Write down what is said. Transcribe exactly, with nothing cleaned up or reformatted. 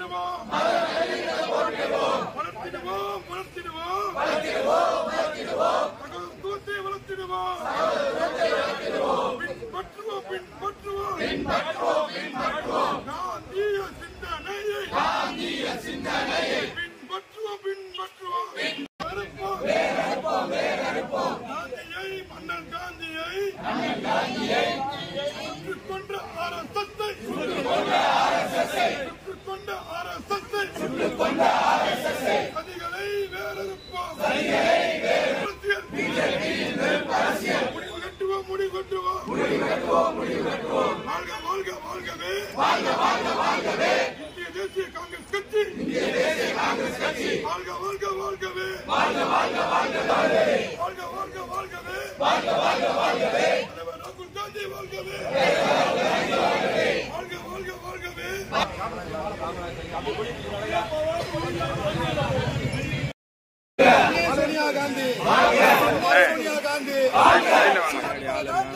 வளர்த்திடுவோம் வளர்த்திடுவோம் வளர்த்திடுவோம் வளர்த்திடுவோம் தூத்தை வளர்த்திடுவோம் பின்பற்றுவோம் பின்பற்றுவோம் பின்பற்றுவோம் பின்பற்றுவோம் காந்திய சிந்தனையை காந்திய சிந்தனையை பின்பற்றுவோம் பின்பற்றுவோம் பின்பற்றுவோம் வேறறுப்போம் வேறறுப்போம் காந்தியை மன்னன் காந்தியை மன்னன் காந்தியை சுட்டுக்கொண்ட ஆர்எஸ்எஸ்ஐ சுட்டுக்கொண்ட ஆர்எஸ்எஸ்ஐ சுட்டுக்கொண்ட ஆர்எஸ்எஸ்ஐ சுட்டுக்கொண்ட ஆர்எஸ்எஸ்ஐ சதிகளை வேறறுப்போம் சதிகளை வேறறுப்போம் பிஜேபியின் அரசியல் முடிவு கட்டுவோம் முடிவு கட்டுவோம் முடிவு கட்டுவோம் முடிவு கட்டுவோம் வாழ்க வாழ்க வாழ்கவே வாழ்க வாழ்க வாழ்கவே இந்திய தேசிய காங்கிரஸ் கட்சி இந்திய தேசிய காங்கிரஸ் கட்சி வாழ்க வாழ்க வாழ்கவே வாழ்க வாழ்க வாழ்கவே வாழ்க வாழ்க வாழ்கவே வாழ்க வாழ்க வாழ்கவே தலைவர் ராகுல் காந்தி வாழ்கவே வாழ்க வாழ்க வாழ்கவே சோனியா காந்தி சோனியா காந்தி